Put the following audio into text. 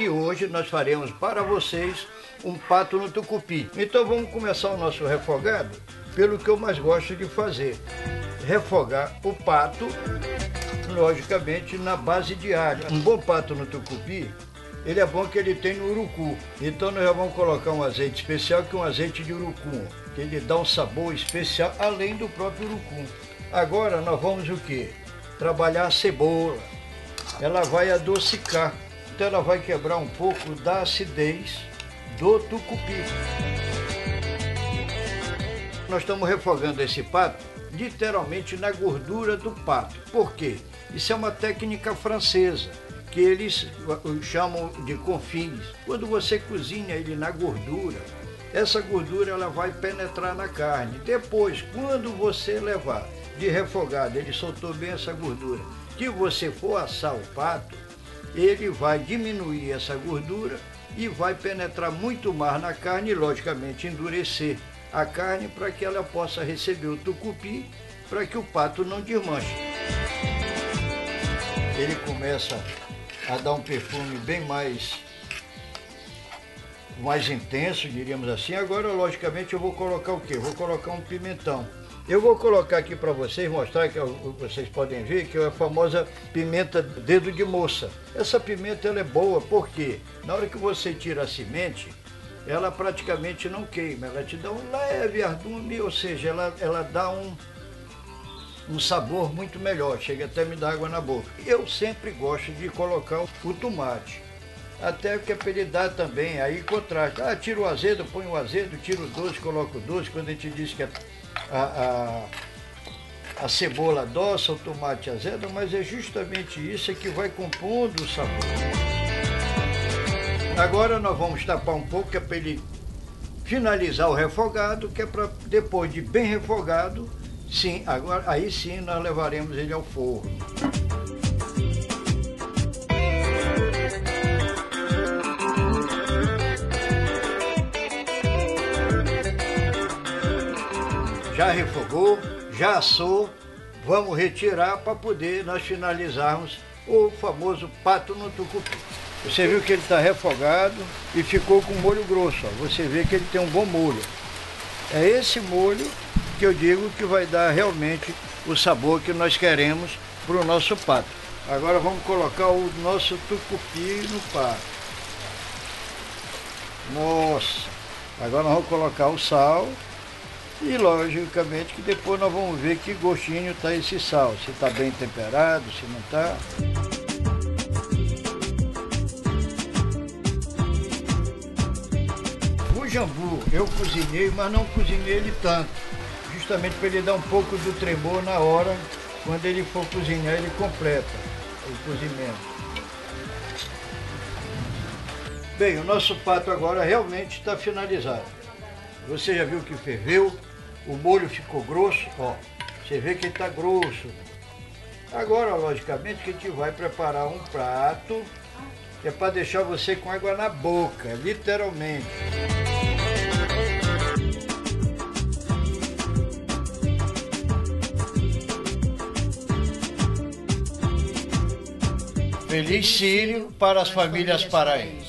e hoje nós faremos para vocês um pato no tucupi. Então vamos começar o nosso refogado pelo que eu mais gosto de fazer. Refogar o pato, logicamente, na base de alho. Um bom pato no tucupi, ele é bom que ele tem no urucu. Então nós já vamos colocar um azeite especial, que é um azeite de urucum, que ele dá um sabor especial, além do próprio urucum. Agora nós vamos o quê? Trabalhar a cebola. Ela vai adocicar, então ela vai quebrar um pouco da acidez do tucupi. Nós estamos refogando esse pato literalmente na gordura do pato. Por quê? Isso é uma técnica francesa, que eles chamam de confins. Quando você cozinha ele na gordura, essa gordura ela vai penetrar na carne. Depois, quando você levar de refogado, ele soltou bem essa gordura, que você for assar o pato, ele vai diminuir essa gordura e vai penetrar muito mais na carne e, logicamente, endurecer a carne para que ela possa receber o tucupi, para que o pato não desmanche. Ele começa a dar um perfume bem mais intenso, diríamos assim. Agora, logicamente, eu vou colocar o quê? Vou colocar um pimentão. Eu vou colocar aqui para vocês, mostrar que vocês podem ver que é a famosa pimenta dedo de moça. Essa pimenta ela é boa porque na hora que você tira a semente, ela praticamente não queima, ela te dá um leve ardume, ou seja, ela dá um sabor muito melhor, chega até a me dar água na boca. Eu sempre gosto de colocar o tomate, até que para ele dar também, aí contraste. Tira o azedo, põe o azedo, tira o doce, coloca o doce. Quando a gente diz que a cebola adoça, o tomate azeda, mas é justamente isso que vai compondo o sabor. Agora nós vamos tapar um pouco, que é para ele finalizar o refogado, que é para depois de bem refogado, sim, agora, aí sim nós levaremos ele ao forno. Já refogou, já assou, vamos retirar para poder nós finalizarmos o famoso pato no tucupi. Você viu que ele está refogado e ficou com molho grosso, ó. Você vê que ele tem um bom molho. É esse molho que eu digo que vai dar realmente o sabor que nós queremos para o nosso pato. Agora vamos colocar o nosso tucupi no pato. Nossa! Agora nós vamos colocar o sal e logicamente que depois nós vamos ver que gostinho está esse sal. Se está bem temperado, se não está. O jambu eu cozinhei, mas não cozinhei ele tanto, justamente para ele dar um pouco do tremor na hora, quando ele for cozinhar, ele completa o cozimento. Bem, o nosso pato agora realmente está finalizado. Você já viu que ferveu, o molho ficou grosso, ó, você vê que ele está grosso. Agora, logicamente, que a gente vai preparar um prato, que é para deixar você com água na boca, literalmente. Feliz Círio para as famílias paraenses.